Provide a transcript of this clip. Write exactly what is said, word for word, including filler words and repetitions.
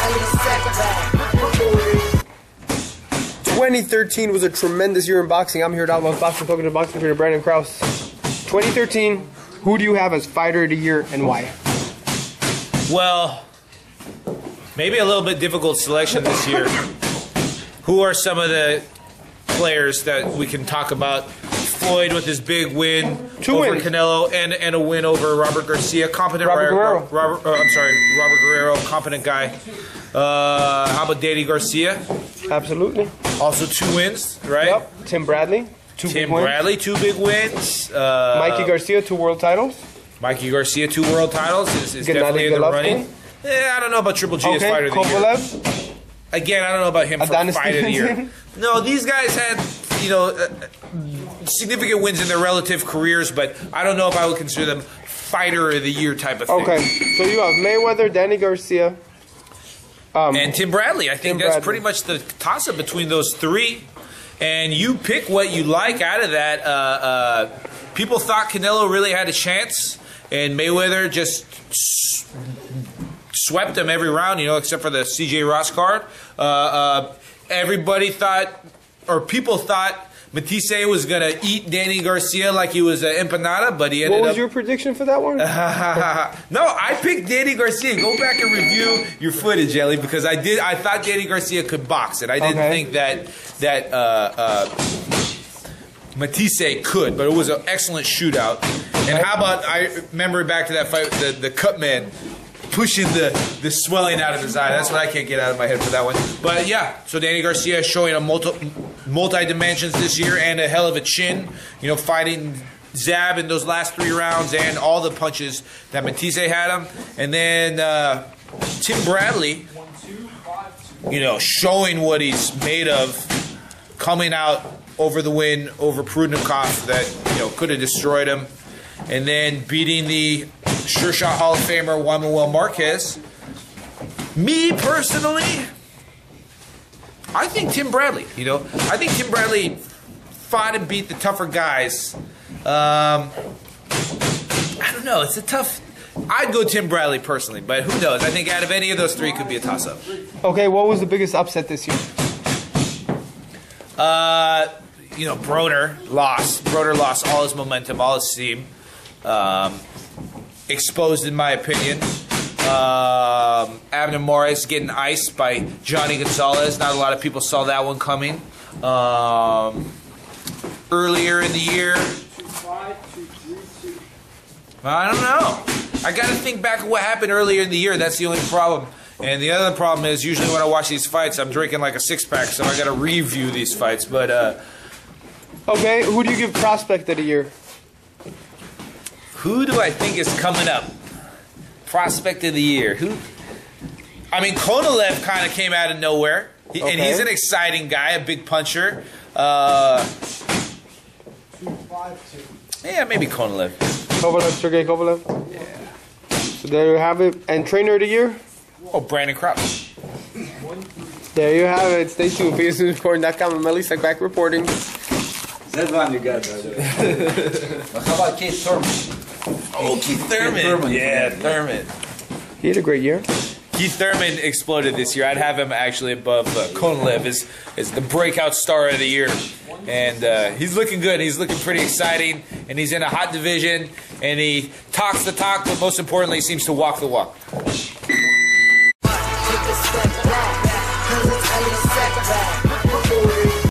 twenty thirteen was a tremendous year in boxing. I'm here at Outlaws Boxing, talking to boxing trainer Brandon Krause. twenty thirteen, who do you have as fighter of the year and why? Well, maybe a little bit difficult selection this year. Who are some of the players that we can talk about? Floyd with his big win Two over wins. Canelo and and a win over Robert Garcia. Competent Robert Guerrero. Guerrero. Robert, uh, I'm sorry, Robert Guerrero, competent guy. Uh, how about Danny Garcia? Absolutely. Also two wins, right? Yep. Tim Bradley, two Tim big wins. Bradley, two big wins. Uh, Mikey Garcia, two world titles. Mikey Garcia, two world titles. Is, is Gennady definitely in the Golovkin. running. Yeah, I don't know about Triple G as Okay, fighter of the year. Kovalev. Again, I don't know about him for Adonis fight of the year. Stevenson. No, these guys had, you know, uh, significant wins in their relative careers, but I don't know if I would consider them fighter of the year type of thing. Okay, so you have Mayweather, Danny Garcia, um, And Tim Bradley. I think Tim that's Bradley. pretty much the toss-up between those three. And you pick what you like out of that. Uh, uh, people thought Canelo really had a chance, and Mayweather just s- swept him every round, you know, except for the C J Ross card. Uh, uh, everybody thought, or people thought, Matisse was going to eat Danny Garcia like he was an empanada, but he ended what was up... your prediction for that one? No, I picked Danny Garcia. Go back and review your footage, Ellie, because I did. I thought Danny Garcia could box it. I didn't Okay. think that that uh, uh, Matisse could, but it was an excellent shootout. And how about I remember back to that fight, the the cut man pushing the the swelling out of his eye. That's what I can't get out of my head for that one. But yeah, so Danny Garcia showing a multi multi dimensions this year and a hell of a chin. You know, fighting Zab in those last three rounds and all the punches that Matisse had him. And then uh, Tim Bradley, you know, showing what he's made of, coming out over the win over Prudnikov that, you know, could have destroyed him. And then beating the sure shot Hall of Famer Juan Manuel Marquez. Me personally, I think Tim Bradley. You know, I think Tim Bradley fought and beat the tougher guys. Um, I don't know. It's a tough. I'd go Tim Bradley personally, but who knows? I think out of any of those three, it could be a toss-up. Okay, what was the biggest upset this year? Uh, you know, Broner lost. Broner lost all his momentum, all his steam. Um, exposed, in my opinion. Um, Abner Morris getting iced by Johnny Gonzalez. Not a lot of people saw that one coming. Um, earlier in the year, I don't know. I got to think back of what happened earlier in the year. That's the only problem. And the other problem is usually when I watch these fights, I'm drinking like a six-pack, so I got to review these fights. But uh, Okay, who do you give prospect of the year? who do I think is coming up? Prospect of the year. Who? I mean, Konolev kind of came out of nowhere, he, and Okay. he's an exciting guy, a big puncher. Uh, yeah, maybe Konolev. Kovalev, Sergey Kovalev? Yeah. So there you have it. And trainer of the year? Oh, Brandon Krause. There you have it. Stay tuned. P S News Recording dot com and Melissa back reporting. That's one you got, by the way. How about Keith Thurman? Oh, Keith Thurman. Keith Thurman. Yeah, Thurman. He had a great year. Keith Thurman exploded this year. I'd have him actually above uh, Konolev as, as the breakout star of the year. And uh, he's looking good. He's looking pretty exciting. And he's in a hot division. And he talks the talk, but most importantly, seems to walk the walk.